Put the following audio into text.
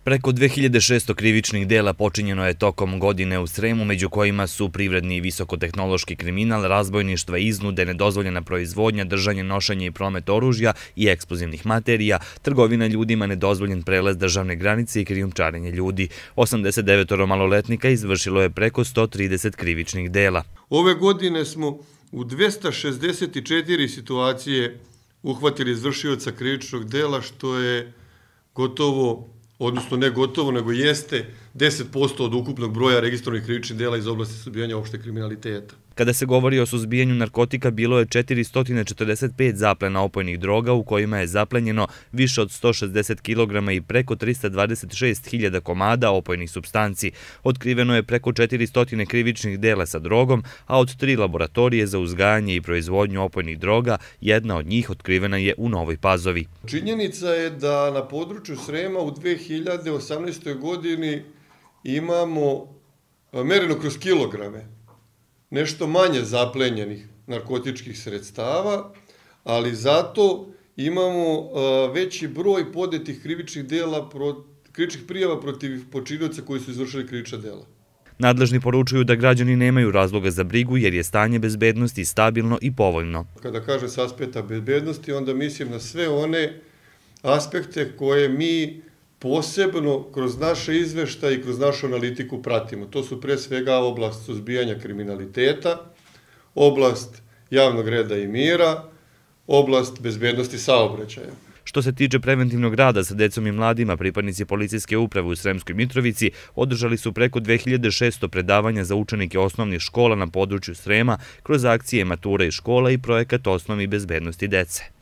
Preko 2600 krivičnih dela počinjeno je tokom godine u Sremu, među kojima su privredni i visokotehnološki kriminal, razbojništva, iznude, nedozvoljena proizvodnja, držanje, nošenje i promet oružja i eksplozivnih materija, trgovina ljudima, nedozvoljen prelaz državne granice i krijumčarenje ljudi. 89 maloletnika izvršilo je preko 130 krivičnih dela. Ove godine smo u 264 situacije uhvatili izvršioca krivičnog dela, što je gotovo, odnosno ne gotovo, nego jeste 10% od ukupnog broja registrovanih krivičnih dela iz oblasti suzbijanja opšteg kriminaliteta. Kada se govori o suzbijanju narkotika, bilo je 445 zaplena opojnih droga, u kojima je zaplenjeno više od 160 kg i preko 326.000 komada opojnih supstanci. Otkriveno je preko 400 krivičnih dela sa drogom, a od 3 laboratorije za uzgajanje i proizvodnju opojnih droga, jedna od njih otkrivena je u Novoj Pazovi. Činjenica je da na području Srema u 2018. godini imamo, mereno kroz kilograme, nešto manje zaplenjenih narkotičkih sredstava, ali zato imamo veći broj podnetih krivičnih prijava protiv počinioca koji su izvršili krivična dela. Nadležni poručuju da građani nemaju razloga za brigu jer je stanje bezbednosti stabilno i povoljno. Kada kažem s aspekta bezbednosti, onda mislim na sve one aspekte koje mi posebno kroz naše izveštaje i kroz našu analitiku pratimo. To su pre svega oblast suzbijanja kriminaliteta, oblast javnog reda i mira, oblast bezbednosti saobraćaja. Što se tiče preventivnog rada sa decom i mladima, pripadnici policijske uprave u Sremskoj Mitrovici održali su preko 2600 predavanja za učenike osnovnih škola na području Srema kroz akcije matura iz škola i projekat osnovnih bezbednosti dece.